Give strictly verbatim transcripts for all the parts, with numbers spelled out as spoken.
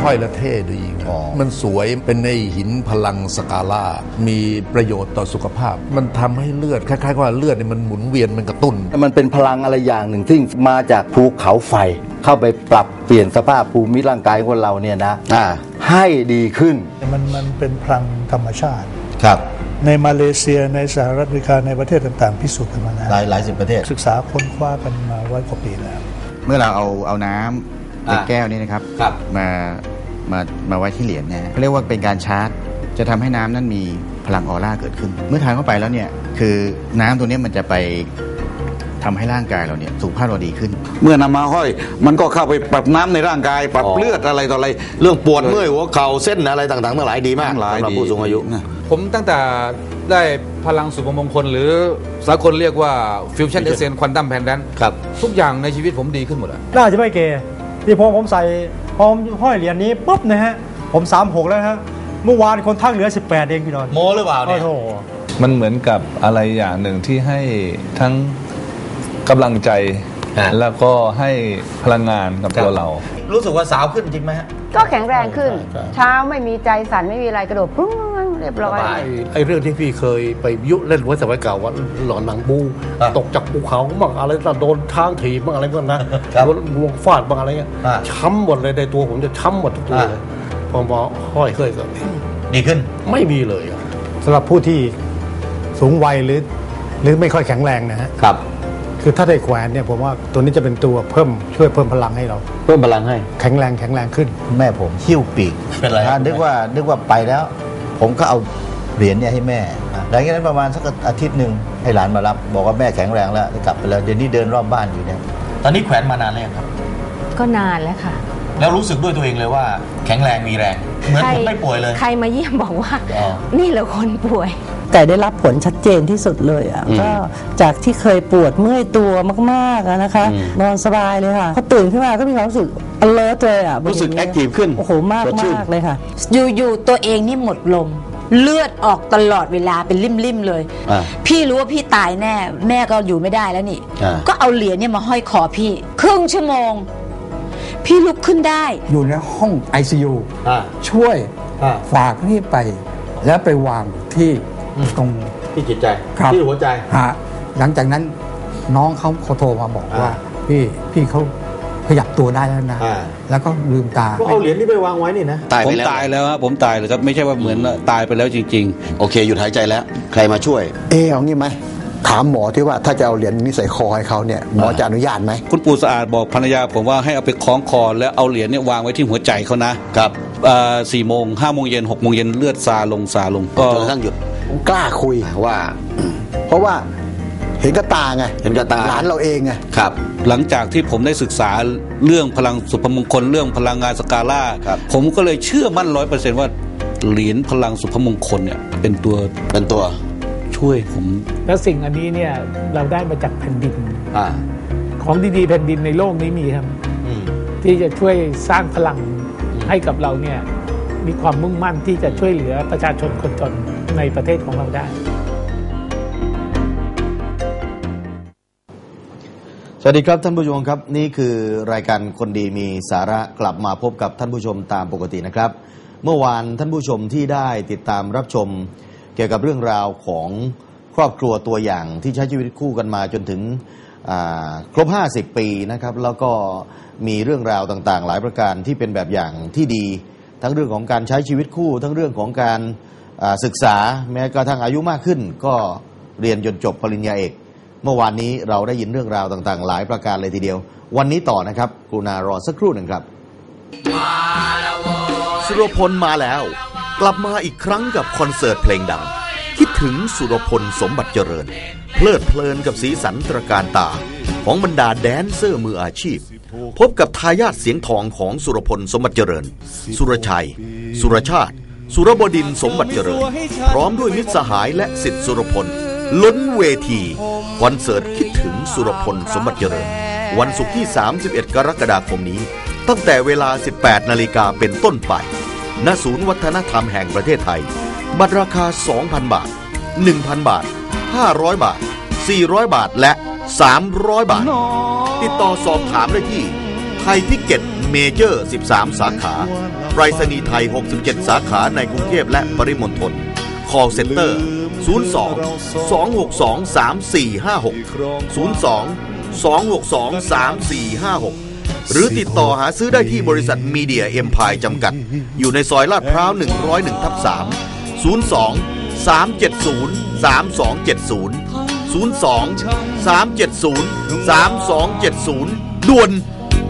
ห้อยและเท่ดีมันสวยเป็นในหินพลังสกาล่ามีประโยชน์ต่อสุขภาพมันทำให้เลือดคล้ายๆว่าเลือดเนี่ยมันหมุนเวียนมันกระตุ้นมันเป็นพลังอะไรอย่างหนึ่งที่มาจากภูเขาไฟเข้าไปปรับเปลี่ยนสภาพภูมิร่างกายของเราเนี่ยนะให้ดีขึ้นมันมันเป็นพลังธรรมชาติครับในมาเลเซียในสหรัฐอเมริกาในประเทศต่างๆพิสูจน์กันมาแล้วหลายหลายสิบประเทศศึกษาค้นคว้ากันมาร้อยกว่าปีแล้วเมื่อเราเอาเอาน้ำในแก้วนี้นะครับมามามาไว้ที่เหรียญเนี่ยเรียกว่าเป็นการชาร์จจะทำให้น้ำนั้นมีพลังออร่าเกิดขึ้นเมื่อทานเข้าไปแล้วเนี่ยคือน้ำตัวนี้มันจะไปทำให้ร่างกายเราเนี่ยสุขภาพเราดีขึ้นเมื่อนำมาห้อยมันก็เข้าไปปรับน้ำในร่างกายปรับเลือดอะไรต่ออะไรเรื่องปวดเมื่อยหัวเข่าเส้นอะไรต่างๆทั้งหลายดีมากสำหรับผู้สูงอายุผมตั้งแต่ได้พลังสุภมงคลหรือสากลเรียกว่าฟิวชั่นเอเซนควอนตัมแพนแดนทุกอย่างในชีวิตผมดีขึ้นหมดแล้วน่าจะไม่เกย์ที่พอผมใส่พอห้อยเหรียญนี้ปุ๊บนะฮะผมสามสิบหกแล้วฮะเมื่อวานคนทักเหลือสิบแปดเองพี่น้อยโมหรือเปล่าเนี่ยมันเหมือนกับอะไรอย่างหนึ่งที่ให้ทั้งกำลังใจแล้วก็ให้พลังงานกับตัวเรารู้สึกว่าสาวขึ้นจริงไหมฮะก็แข็งแรงขึ้นเช้าไม่มีใจสั่นไม่มีอะไรกระโดดปุ้งเรียบร้อยไอ้เรื่องที่พี่เคยไปยุเล่นไว้สมัยเก่าว่าหลอนหนังบูตกจากภูเขาบ้างอะไรโดนทางถีบบ้างอะไรบ้างนะโดนลวงฟาดบ้างอะไรเงี้ยช้ำหมดเลยในตัวผมจะช้ำหมดทุกตัวเลยพอมาห้อยเคยก็ดีขึ้นไม่มีเลยสำหรับผู้ที่สูงวัยหรือหรือไม่ค่อยแข็งแรงนะฮะครับคือถ้าได้แขวนเนี่ยผมว่าตัวนี้จะเป็นตัวเพิ่มช่วยเพิ่มพลังให้เราเพิ่มพลังให้แข็งแรงแข็งแรงขึ้นแม่ผมหิ้วปีกเป็นไรนึกว่านึกว่าไปแล้วผมก็เอาเหรียญเนี่ยให้แม่หลังจากนั้นประมาณสักอาทิตย์หนึ่งให้หลานมารับบอกว่าแม่แข็งแรงแล้วกลับไปแล้วเดี๋ยวนี้เดินรอบบ้านอยู่เนี่ยตอนนี้แขวนมานานแล้วครับก็นานแล้วค่ะแล้วรู้สึกด้วยตัวเองเลยว่าแข็งแรงมีแรงเหมือนผมไม่ป่วยเลยใครมาเยี่ยมบอกว่านี่แหละคนป่วยแต่ได้รับผลชัดเจนที่สุดเลยอ่ะก็จากที่เคยปวดเมื่อยตัวมากๆนะคะนอนสบายเลยค่ะพอตื่นขึ้นมาก็มีความรู้สึก alert เลยอ่ะรู้สึกแอคทีฟขึ้นโอ้โหมากมากเลยค่ะอยู่ๆตัวเองนี่หมดลมเลือดออกตลอดเวลาเป็นริ่มๆเลยพี่รู้ว่าพี่ตายแน่แม่ก็อยู่ไม่ได้แล้วนี่ก็เอาเหรียญเนี่ยมาห้อยคอพี่ครึ่งชั่วโมงพี่ลุกขึ้นได้อยู่ในห้อง ไอ ซี ยู ช่วยฝากนี่ไปแล้วไปวางที่ตรงที่จิตใจที่หัวใจฮะหลังจากนั้นน้องเขาเขาโทรมาบอกว่าพี่พี่เขาขยับตัวได้แล้วนะแล้วก็ลืมตาก็เอาเหรียญที่ไปวางไว้นี่นะผมตายแล้วครับผมตายเลยครับไม่ใช่ว่าเหมือนตายไปแล้วจริงๆโอเคหยุดหายใจแล้วใครมาช่วยเออเอางี้ไหมถามหมอที่ว่าถ้าจะเอาเหรียญนี้ใส่คอให้เขาเนี่ยหมอจะอนุญาตไหมคุณปู่สะอาดบอกภรรยาผมว่าให้เอาไปคล้องคอแล้วเอาเหรียญเนี่ยวางไว้ที่หัวใจเขานะครับสี่โมงห้าโมงเย็นหกโมงเย็นเลือดซาลงซาลงก็ทั้งหยุดผมกล้าคุยว่าเพราะว่าเห็นกับตาไงเห็นกับตาหลานเราเองไงครับหลังจากที่ผมได้ศึกษาเรื่องพลังสุภมงคลเรื่องพลังงานสกาล่าผมก็เลยเชื่อมั่นร้อยเปอร์เซ็นต์ว่าเหรียญพลังสุภมงคลเนี่ยเป็นตัวเป็นตัวช่วยผมแล้วสิ่งอันนี้เนี่ยเราได้มาจากแผ่นดินของดีๆแผ่นดินในโลกนี้มีครับที่จะช่วยสร้างพลังให้กับเราเนี่ยมีความมุ่งมั่นที่จะช่วยเหลือประชาชนคนจนในประเทศของเราได้สวัสดีครับท่านผู้ชมครับนี่คือรายการคนดีมีสาระกลับมาพบกับท่านผู้ชมตามปกตินะครับเมื่อวานท่านผู้ชมที่ได้ติดตามรับชมเกี่ยวกับเรื่องราวของครอบครัวตัวอย่างที่ใช้ชีวิตคู่กันมาจนถึงครบห้าสิบปีนะครับแล้วก็มีเรื่องราวต่างๆหลายประการที่เป็นแบบอย่างที่ดีทั้งเรื่องของการใช้ชีวิตคู่ทั้งเรื่องของการศึกษาแม้กระทั่งอายุมากขึ้นก็เรียนจนจบปริญญาเอกเมื่อวานนี้เราได้ยินเรื่องราวต่างๆหลายประการเลยทีเดียววันนี้ต่อนะครับกรุณารอสักครู่หนึ่งครับสุรพลมาแล้วกลับมาอีกครั้งกับคอนเสิร์ตเพลงดังคิดถึงสุรพลสมบัติเจริญเพลิดเพลินกับสีสันตระการตาของบรรดาแดนเซอร์มืออาชีพพบกับทายาทเสียงทองของสุรพลสมบัติเจริญสุรชัยสุรชาติสุรบดินทร์สมบัติเจริญพร้อมด้วยมิตรสหายและศิษย์สุรพลล้นเวทีคอนเสิร์ตคิดถึงสุรพลสมบัติเจริญวันศุกร์ที่สามสิบเอ็ดกรกฎาคมนี้ตั้งแต่เวลา สิบแปดนาฬิกาเป็นต้นไปณศูนย์วัฒนธรรมแห่งประเทศไทยบัตรราคา สองพัน บาท หนึ่งพัน บาท ห้าร้อย บาท สี่ร้อย บาทและ สามร้อย บาทติดต่อสอบถามได้ที่ไทยพิกเก็ตเมเจอร์สิบสามสาขาไปรษณีย์ไทยหกสิบเจ็ดสาขาในกรุงเทพและปริมณฑล Call Center ศูนย์ สอง สอง หก สอง สาม สี่ ห้า หก ศูนย์ สอง สอง หก สอง สาม สี่ ห้า หกหรือติดต่อหาซื้อได้ที่บริษัทมีเดียเอ็มไพร์จำกัดอยู่ในซอยลาดพร้าวหนึ่งศูนย์หนึ่งทับสาม ศูนย์ สอง สาม เจ็ด ศูนย์ สาม สอง เจ็ด ศูนย์ ศูนย์ สอง สาม เจ็ด ศูนย์ สาม สอง เจ็ด ศูนย์ด่วน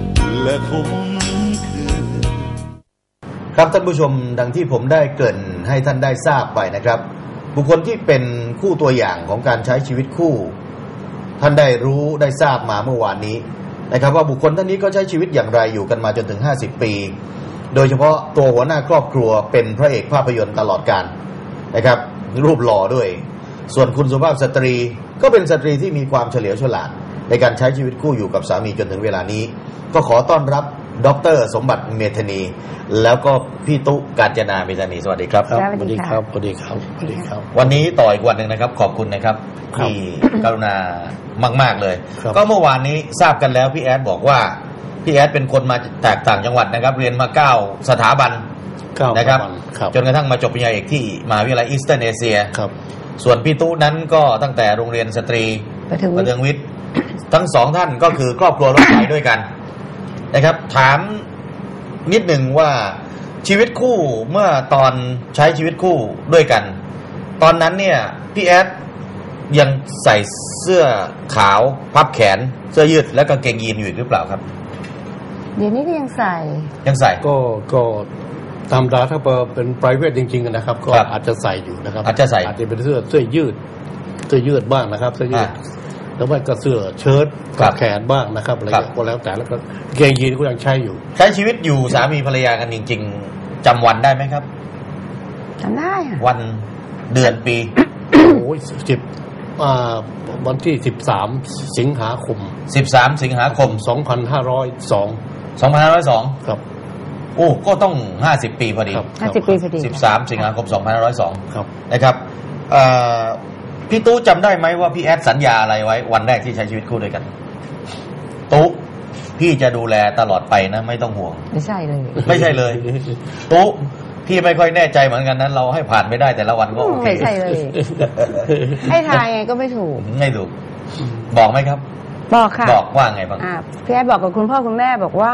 ครับท่านผู้ชมดังที่ผมได้เกริ่นให้ท่านได้ทราบไปนะครับบุคคลที่เป็นคู่ตัวอย่างของการใช้ชีวิตคู่ท่านได้รู้ได้ทราบมาเมื่อวานนี้นะครับว่าบุคคลท่านนี้ก็ใช้ชีวิตอย่างไรอยู่กันมาจนถึงห้าสิบปีโดยเฉพาะตัวหัวหน้าครอบครัวเป็นพระเอกภาพยนตร์ตลอดกาลนะครับรูปหล่อด้วยส่วนคุณสุภาพสตรีก็เป็นสตรีที่มีความเฉลียวฉลาดในการใช้ชีวิตคู่อยู่กับสามีจนถึงเวลานี้ก็ขอต้อนรับดร.สมบัติเมธานีแล้วก็พี่ตุ๊กาญจนาเมธานีสวัสดีครับสวัสดีครับสวัสดีครับสวัสดีครับวันนี้ต่ออีกวันหนึ่งนะครับขอบคุณนะครับที่กรุณามากๆเลยก็เมื่อวานนี้ทราบกันแล้วพี่แอดบอกว่าพี่แอดเป็นคนมาแตกต่างจังหวัดนะครับเรียนมาเก้าสถาบันนะครับจนกระทั่งมาจบปริญญาเอกที่มหาวิทยาลัยอีสเทิร์นเอเชียส่วนพี่ตุ๊นั้นก็ตั้งแต่โรงเรียนสตรีประเทืองวิทย์ทั้งสองท่านก็คือครอบครัวรถไฟด้วยกันนะครับถามนิดหนึ่งว่าชีวิตคู่เมื่อตอนใช้ชีวิตคู่ด้วยกันตอนนั้นเนี่ยพี่แอดยังใส่เสื้อขาวพับแขนเสื้อยืดและกางเกงยีนอยู่หรือเปล่าครับเดี๋ยวนี้ก็ยังใส่ยังใส่ก็ก็ตามดาถ้าเป็น private จริงๆนะครับก็อาจจะใส่อยู่นะครับอาจจะใส่อาจจะเป็นเสื้อเสื้อยืดเสื้อยืดบ้างนะครับเสื้อยืดแล้วว่าก็เสื้อเชิ้ตกับแขนบ้างนะครับอะไรก็แล้วแต่แล้วก็เกงยีนก็ยังใช้อยู่ใช้ชีวิตอยู่สามีภรรยากันจริงๆจำวันได้ไหมครับจำได้วันเดือนปีโอ้ยสิบอ่าวันที่สิบสามสิงหาคมสิบสามสิงหาคมสองพันห้าร้อยสองสองพันห้าร้อยสองครับโอ้ก็ต้องห้าสิบปีพอดีห้าสิบปีพอดีสิบสามสิงหาคมสองพันห้าร้อยสองครับนะครับพี่ตู้จำได้ไหมว่าพี่แอดสัญญาอะไรไว้วันแรกที่ใช้ชีวิตคู่ด้วยกันตู้พี่จะดูแลตลอดไปนะไม่ต้องห่วงไม่ใช่เลยไม่ใช่เลยตู้พี่ไม่ค่อยแน่ใจเหมือนกันนั้นเราให้ผ่านไม่ได้แต่ละวันก็โอเคไม่ใช่เลยให้ทายไงก็ไม่ถูกไม่ถูกบอกไหมครับบอกค่ะบอกว่าไงบ้างพี่แอดบอกกับคุณพ่อคุณแม่บอกว่า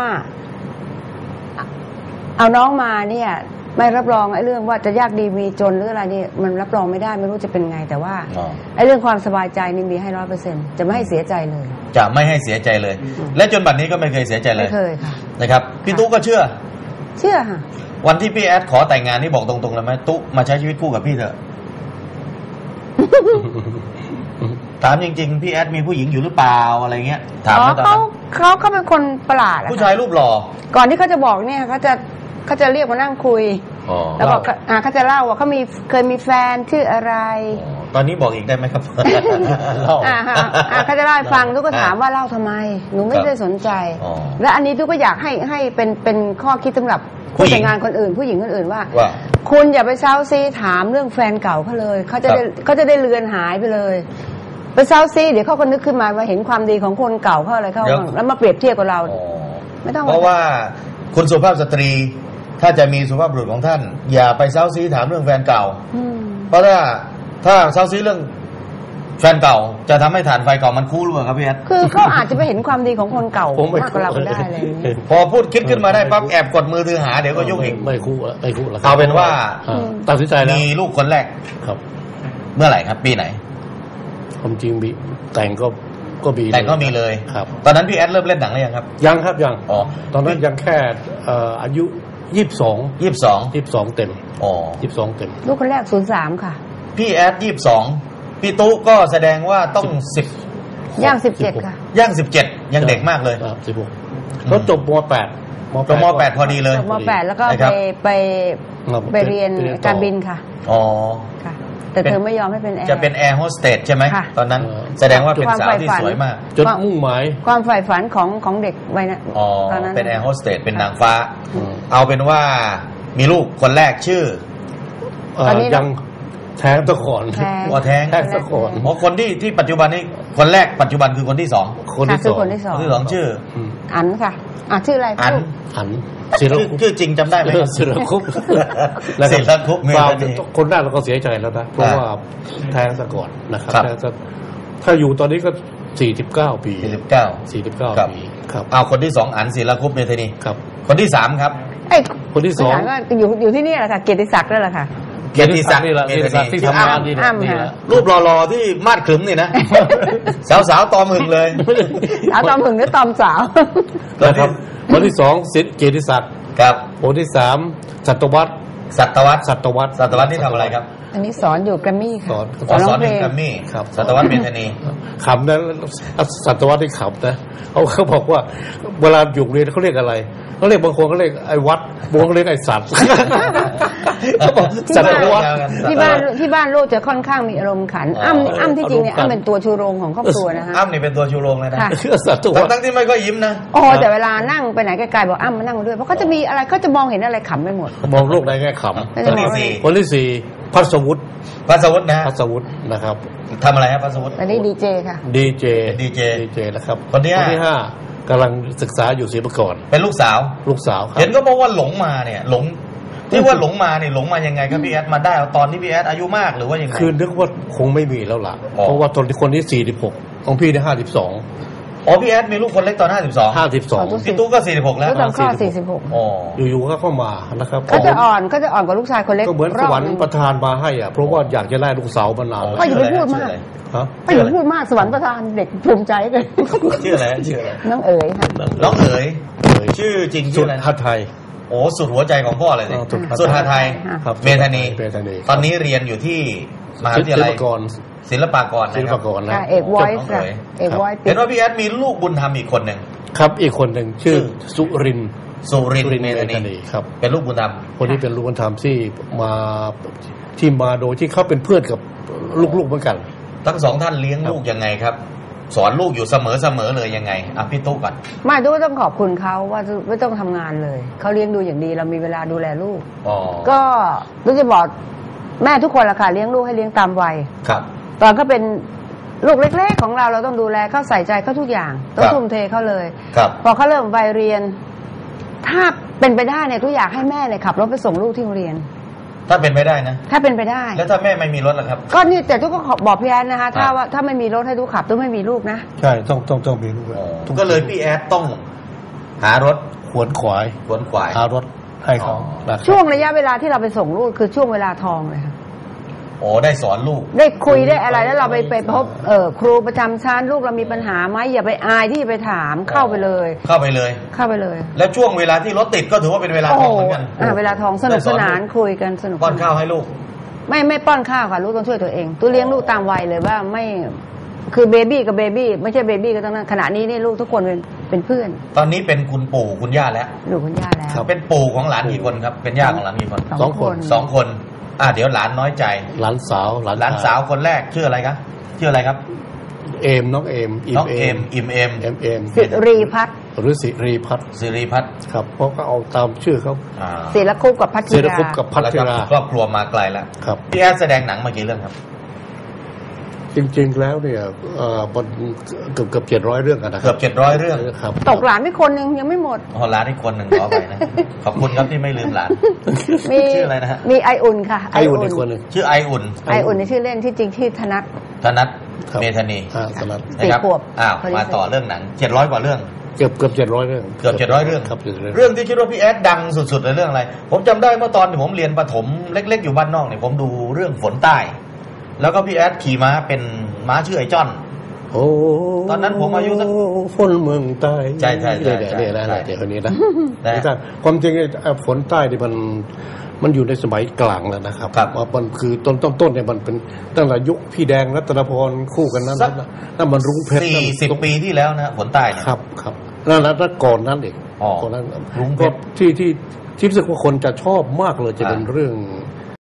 เอาน้องมาเนี่ยไม่รับรองไอ้เรื่องว่าจะยากดีมีจนหรืออะไรนี่มันรับรองไม่ได้ไม่รู้จะเป็นไงแต่ว่าไอ้เรื่องความสบายใจนี่มีให้ร้อยเปอร์เซ็นต์จะไม่ให้เสียใจเลยจะไม่ให้เสียใจเลยและจนบัดนี้ก็ไม่เคยเสียใจเลยไม่เคยค่ะนะครับพี่ตุ๊กก็เชื่อเชื่อค่ะวันที่พี่แอดขอแต่งงานนี่บอกตรงๆเลยไหมตุ๊กมาใช้ชีวิตคู่กับพี่เถอะถามจริงๆพี่แอดมีผู้หญิงอยู่หรือเปล่าอะไรเงี้ยถามเขาเขาเขาเป็นคนประหลาดผู้ชายรูปหล่อก่อนที่เขาจะบอกเนี่ยเขาจะเขาจะเรียกมานั่งคุยแล้วบอกอ่าเขาจะเล่าว่าเขามีเคยมีแฟนชื่ออะไรตอนนี้บอกอีกได้ไหมครับอ่าอ่าเขาจะเล่าให้ฟังทุกก็ถามว่าเล่าทำไมหนูไม่ได้สนใจและอันนี้ทุกก็อยากให้ให้เป็นเป็นข้อคิดสำหรับผู้แต่งงานคนอื่นผู้หญิงคนอื่นว่าคุณอย่าไปเซาซีถามเรื่องแฟนเก่าเขาเลยเขาจะได้เขาจะได้เลือนหายไปเลยไปเซาซีเดี๋ยวเขาก็นึกขึ้นมาว่าเห็นความดีของคนเก่าเขาอะไรเขาแล้วมาเปรียบเทียบกับเราไม่ต้องเพราะว่าคุณสุภาพสตรีถ้าจะมีสุภาพบุรุษของท่านอย่าไปเซาซีถามเรื่องแฟนเก่าเพราะถ้าถ้าเซาซีเรื่องแฟนเก่าจะทำให้ฐานไฟเก่ามันคู่หรือเปล่าครับพี่แอดคือเขาอาจจะไปเห็นความดีของคนเก่ามากกว่าเราได้เลยพอพูดคิดขึ้นมาได้ปั๊บแอบกดมือถือหาเดี๋ยวก็ยุ่งอีกไม่คู่ไม่คู่เอาเป็นว่าตัดสินใจแล้วมีลูกคนแรกครับเมื่อไหร่ครับปีไหนความจริงมีแต่งก็ก็มีแต่ก็มีเลยครับตอนนั้นพี่แอดเริ่มเล่นหนังหรือยังครับยังครับยังอ๋อตอนนั้นยังแค่อายุยี่สิบสองยี่สิบสองยี่สิบสองเต็มอ๋อยี่สิบสองเต็มลูกคนแรกศูนย์สามค่ะพี่แอดยี่สิบสองพี่ตุ๊ก็แสดงว่าต้องสิบย่างสิบเจ็ดค่ะย่างสิบเจ็ดยังเด็กมากเลยครับสิบหกเขาจบมแปดจบมแปดพอดีเลยจบมแปดแล้วก็ไปไปไปเรียนการบินค่ะอ๋อค่ะแต่เธอไม่ยอมให้เป็นแอร์จะเป็นแอร์โฮสเตสใช่ไหมตอนนั้นแสดงว่าเป็นสาวที่สวยมากจนมุ่งหมายความใฝ่ฝันของของเด็กวัยนั้นตอนนั้นเป็นแอร์โฮสเตสเป็นนางฟ้าเอาเป็นว่ามีลูกคนแรกชื่อตอนนี้ยังแท้งตะก่อนอ๋อแท้งแท้งตะก่อนอ๋อคนที่ที่ปัจจุบันนี้คนแรกปัจจุบันคือคนที่สองคนที่สองคนที่สองคนที่สองชื่ออันค่ะอ่ะชื่ออะไรอันอันชื่อชื่อจริงจำได้ไหมศิลคุปศิลคุปเมธานีคนแรกเราก็เสียใจแล้วนะเพราะว่าแท้งซะก่อนนะครับครับแท้งซะถ้าอยู่ตอนนี้ก็สี่สิบเก้าปีสี่สิบเก้าสี่สิบเก้าครับปีครับเอาคนที่สองอันศิลคุปเมธานีครับคนที่สามครับไอ้ยคนที่สองก็อยู่อยู่ที่นี่แหละค่ะเกียรติศักดิ์นั่นแหละค่ะเกียรติศักดิ์นี่แหละเมธานีที่ทำงานนี่แหละอ้ำนี่ค่ะแหละรูปหล่อๆที่มาดขรึมนี่นะ สาวๆตอมหึงเลยสาวตอมหึงหรือตอมสาวนะครับคนที่สองสิทธิเกียรติศักดิ์ครับคนที่สามสัตวัตสัตวัตสัตวัตสัตวัตนี่ทำอะไรครับอันนี้สอนอยู่แกรมมี่สค่ะอนอ๋อร้สออง นเพลเป็นงแกรมมี่ครับสัตวัตเมธานีขำนะสัตวัตที่ขำนะเขาเขาบอกว่าเวลาอยู่เรียนเขาเรียกอะไรเขาเรียกบางคนเขาเรียกไอ้วัดบางคนเขาเรียกไอ้สัตว์เขาบอกสัตวัตที่บ้านที่บ้านลูกจะค่อนข้างมีอารมณ์ขันอ้ำนี่อ้ำที่จริงเนี่ยอ้ำเป็นตัวชูโรงของครอบครัวนะคะอ้ำนี่เป็นตัวชูโรงเลยนะค่ะสัตวัตทั้งๆที่ไม่ค่อยยิ้มนะโอ้แต่เวลานั่งไปไหนไกลๆบอกอ้ำมานั่งมาด้วยเพราะเขาจะมีอะไรเขาจะมองเห็นอะไรขำไปหมดมองโลกในแง่ขคนที่สี่ำคนที่สี่พัสวุฒิพัสวุฒินะพัสวุฒินะครับทำอะไรครับพัสวุฒิอันนี้ดีเจค่ะดีเจดีเจดีเจนะครับคนที่ห้าที่ห้ากำลังศึกษาอยู่ศรีประกรเป็นลูกสาวลูกสาวครับเห็นก็บอกว่าหลงมาเนี่ยหลงที่ว่าหลงมาเนี่ยหลงมายังไงครับพี่แอดมาได้เอาตอนที่พี่แอดอายุมากหรือว่ายังไงคือนึกว่าคงไม่มีแล้วล่ะอ๋อเพราะว่าตอนที่คนที่สี่สิบหกของพี่ได้ห้าสิบสองอ๋อพี่แอดมีลูกคนเล็กตอนห้าสิบสองห้าสิบสองพี่ตู้ก็สี่สิบหกแล้วแล้วตอนคลอดสี่สิบหกอ๋ออยู่ๆก็เข้ามานะครับเขาจะอ่อนเขาจะอ่อนกว่าลูกชายคนเล็กก็เหมือนรสอบวรรหค์นึ่งประทานมาให้อ่ะเพราะว่าอยากจะได้ลูกสาวมานานแล้วก็อย่าไปพูดมากฮะก็อย่าไปพูดมากสวรรค์ประทานเด็กภูมิใจกันชื่ออะไรชื่ออะไรน้องเอ๋ยค่ะน้องเอ๋ยชื่อจริงสุชื่อดอะไรฮัทไทยโอ้สุดหัวใจของพ่อเลยสิอ๋อสุดสุดหาไทยครับเมธานีเมธานีตอนนี้เรียนอยู่ที่มหาวิทยาลัยศิลปากรศิลปากรศิลนะคปารับกรนะค่ะเอกวอยซ์ค่ะเอกวอยซ์เห็นว่าพี่แอดมีลูกบุญธรรมอีกคนหนึ่งครับอีกคนหนึ่งชื่อสุรินทร์สุรินทสุรินร์ทร์เมเมธาธานีนีครับเป็นลูกบุญธรรมคนนี้เป็นลูกบุญธรรมที่มาที่มาโดยที่เขาเป็นเพื่อนกับลูกๆเหมือนกันทั้งสองท่านเลี้ยงลูกยังไงครับ สอนลูกอยู่เสมอเสมอเลยยังไงอ่ะพี่ตู้ก่อนไมาดูต้องขอบคุณเขาว่าไม่ต้องทำงานเลยเขาเลี้ยงดูอย่างดีเรามีเวลาดูแลลูกอ๋อก็รู้จะบอกแม่ทุกคนละค่ะเลี้ยงลูกให้เลี้ยงตามวัยครับตอนเขาเป็นลูกเล็กๆของเราเราต้องดูแลเขาใส่ใจเขาทุกอย่างต้องทุ่มเทเขาเลยครับพอเขาเริ่มวัยเรียน ถ้าเป็นไปได้เนี่ยทุกอยากให้แม่เลยขับรถไปส่งลูกที่โรงเรียนถ้าเป็นไปได้นะถ้าเป็นไปได้แล้วถ้าแม่ไม่มีรถล่ะครับก็นี่แต่ทุกก็บอกพี่แอนนะคะ ถ้าอ่าว่าถ้าไม่มีรถให้ทุกขับต้องไม่มีลูกนะใช่ต้องต้องต้องมีลูกก็เลยพี่แอดต้องหารถขวนขวายขวนขวายหารถให้เขานะครับช่วงระยะเวลาที่เราไปส่งลูกคือช่วงเวลาทองเลยค่ะโอ้ได้สอนลูกได้คุยได้อะไรแล้วเราไปไปพบเออครูประจำชั้นลูกเรามีปัญหาไหมอย่าไปอายที่จะไปถามเข้าไปเลยเข้าไปเลยเข้าไปเลยแล้วช่วงเวลาที่รถติดก็ถือว่าเป็นเวลาทองเหมือนกันอ่าเวลาทองสนุกสนานคุยกันสนุกป้อนข้าวให้ลูกไม่ไม่ป้อนข้าวค่ะลูกต้องช่วยตัวเองตัวเลี้ยงลูกตามวัยเลยว่าไม่คือเบบี้กับเบบี้ไม่ใช่เบบี้ก็ต้องนั้นขณะนี้นี่ลูกทุกคนเป็นเป็นเพื่อนตอนนี้เป็นคุณปู่คุณย่าแล้วลูกคุณย่าแล้วเป็นปู่ของหลานกี่คนครับ เป็นย่าของหลานกี่คนสองคนสองคนอ่าเดี๋ยวหลานน้อยใจหลานสาวหลานหลานสาวคนแรกชื่ออะไรครับชื่ออะไรครับเอมน้องเอมน้องเอมอิมเอมเอมเอมสิรีพัฒน์หรือสิรีพัฒน์สิริพัฒน์ครับเพราะก็เอาตามชื่อเขาอ่าศิลคุปกับพัทศิธิลราคุปกับพัทแล้วราครอบครัวมาไกลแล้วครับพี่แอดแสดงหนังมากี่เรื่องครับจริงๆแล้วเนี่ยเอ่อมันเกือบเกือบเจ็ดร้อยเรื่องกันนะคเกืรัอบเจ็ดร้อยเรื่องครับตกหลานไม่คนหนึ่งยังไม่หมดอ๋อหลานอีกคนหนึ่งขอไปนะ ขอบคุณครับที่ไม่ลืมหลานมีชื่ออะไรนะฮะมีไออุ่นค่ะไออุ่นอีกคนหนึ่งชื่อไออุ่นไออุ่นในชื่อเล่นที่จริงที่ธนัทธนัทครับเมธานีอ่าสนับนะครับสี่ขวบอ้าวพอดีมาต่อเรื่องหนังเจ็ดร้อยกว่าเรื่องเกือบเกือบเจ็ดร้อยเรื่องเกือบเจ็ดร้อยเรื่องครับเจ็ดร้อยเรื่องที่คิดว่าพี่แอดดังสุดๆเลยเรื่องอะไร ผมจำได้เมื่อตอนที่ผมเรียนประถมเล็ก ๆ อยู่บ้านนอกเนี่ยผมดูเรื่องฝนใต้ แล้วก็พี่แอดขี่ม้าเป็นม้าชื่อไอ้จ้อนโอ้ตอนนั้นผมอายุสักฝนเมืองใต้ใช่ใช่ใช่เนี่ยใช่เนี่ยนะใช่เดี๋ยวคนนี้นะนะนี่ถ้าความจริงไอ้ฝนใต้นี่มันมันอยู่ในสมัยกลางแล้วนะครับครับว่ามันคือต้นต้นต้นเนี่ยมันเป็นตั้งแต่ยุคพี่แดงรัตนพรคู่กันนั้นสักนะนั่นมันรุ้งเพชรสี่สิบปีที่แล้วนะฝนใต้เนี่ยครับครับนั่นแล้วแล้วก่อนนั้นเองอ๋อก่อนนั้นรุ้งเพก็ชรที่ที่ที่รู้สึกว่าคนจะชอบมากเลยจะเป็นอ่าเรื่อง